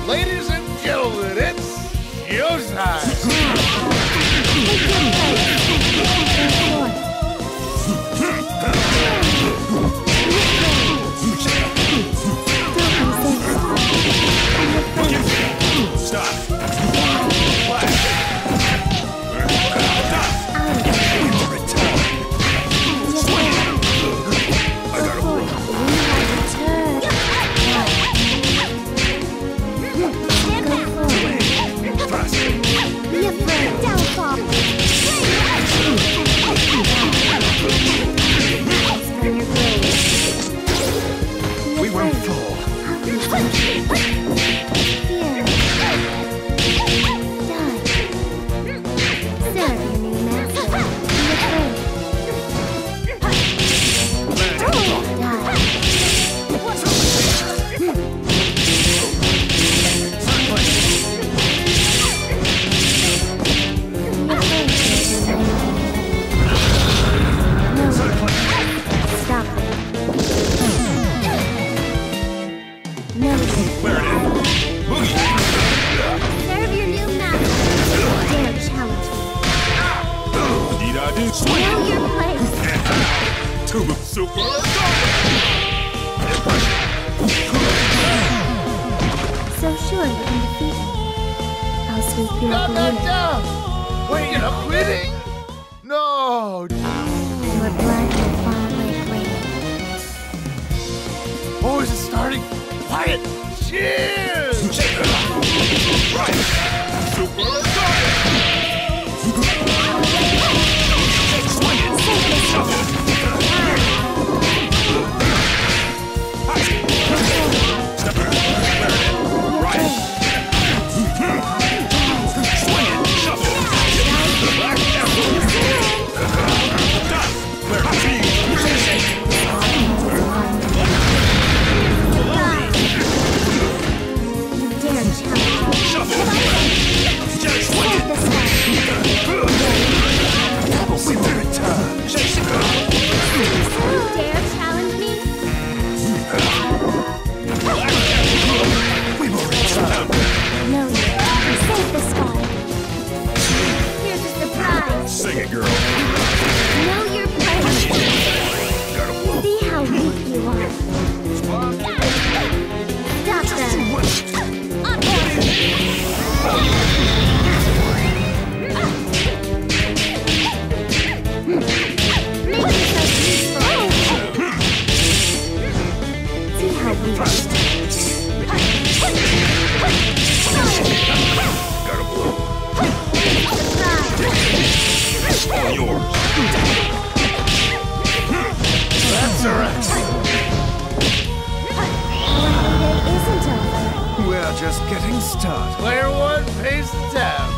Ladies and gentlemen, it's showtime! Stop! We won't fall. So sure you can defeat me. I'll sweep you up No! Wait, you're quitting? No! Your blood will fall like rain. Oh, is it starting? Quiet! Cheers! Right! Swing it! Step right! Right! Swing it! Shuffle! Black apple! Done! Clear! Sing it, girl. Know your place. See how weak you are. Stop them. Make yourself useful. See how weak. Gotta blow. All yours. That's a wrap. It isn't over. We're just getting started. Player one pays the tab.